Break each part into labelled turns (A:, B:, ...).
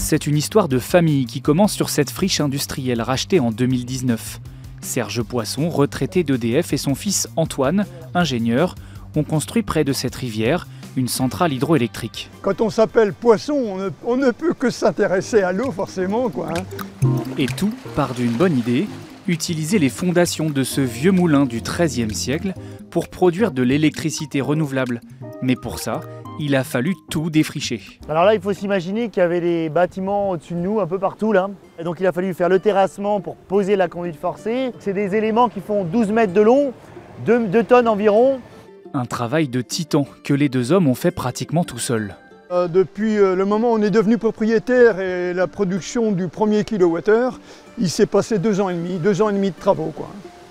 A: C'est une histoire de famille qui commence sur cette friche industrielle rachetée en 2019. Serge Poisson, retraité d'EDF, et son fils Antoine, ingénieur, ont construit près de cette rivière une centrale hydroélectrique.
B: Quand on s'appelle Poisson, on ne peut que s'intéresser à l'eau forcément, quoi.
A: Et tout part d'une bonne idée, utiliser les fondations de ce vieux moulin du XIIIe siècle pour produire de l'électricité renouvelable. Mais pour ça, il a fallu tout défricher.
C: Alors là, il faut s'imaginer qu'il y avait des bâtiments au-dessus de nous, un peu partout là. Et donc il a fallu faire le terrassement pour poser la conduite forcée. C'est des éléments qui font 12 mètres de long, 2 tonnes environ.
A: Un travail de titan que les deux hommes ont fait pratiquement tout seuls.
B: Depuis le moment où on est devenu propriétaire et la production du premier kilowattheure, il s'est passé 2 ans et demi de travaux, quoi.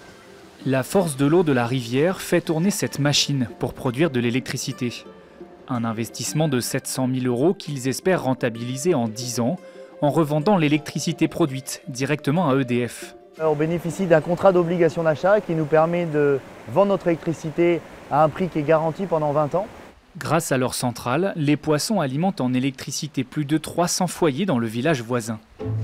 A: La force de l'eau de la rivière fait tourner cette machine pour produire de l'électricité. Un investissement de 700 000 € qu'ils espèrent rentabiliser en 10 ans en revendant l'électricité produite directement à EDF.
C: On bénéficie d'un contrat d'obligation d'achat qui nous permet de vendre notre électricité à un prix qui est garanti pendant 20 ans.
A: Grâce à leur centrale, les Poissons alimentent en électricité plus de 300 foyers dans le village voisin.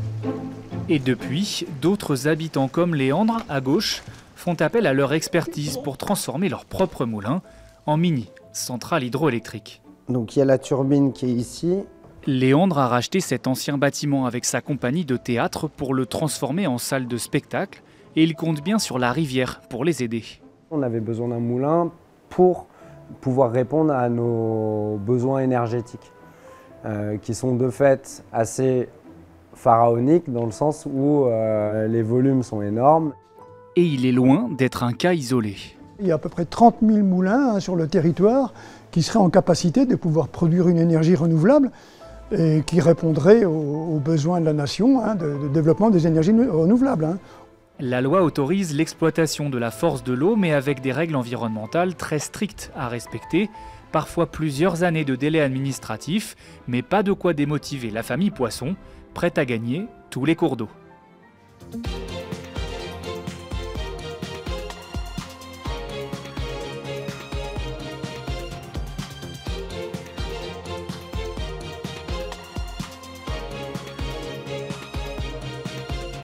A: Et depuis, d'autres habitants comme Léandre, à gauche, font appel à leur expertise pour transformer leur propre moulin en mini-centrale hydroélectrique.
D: Donc il y a la turbine qui est ici.
A: Léandre a racheté cet ancien bâtiment avec sa compagnie de théâtre pour le transformer en salle de spectacle et il compte bien sur la rivière pour les aider.
D: On avait besoin d'un moulin pour pouvoir répondre à nos besoins énergétiques, qui sont de fait assez pharaoniques dans le sens où les volumes sont énormes.
A: Et il est loin d'être un cas isolé.
B: Il y a à peu près 30 000 moulins sur le territoire qui seraient en capacité de pouvoir produire une énergie renouvelable et qui répondrait aux besoins de la nation de développement des énergies renouvelables.
A: La loi autorise l'exploitation de la force de l'eau, mais avec des règles environnementales très strictes à respecter, parfois plusieurs années de délai administratif, mais pas de quoi démotiver la famille Poisson, prête à gagner tous les cours d'eau.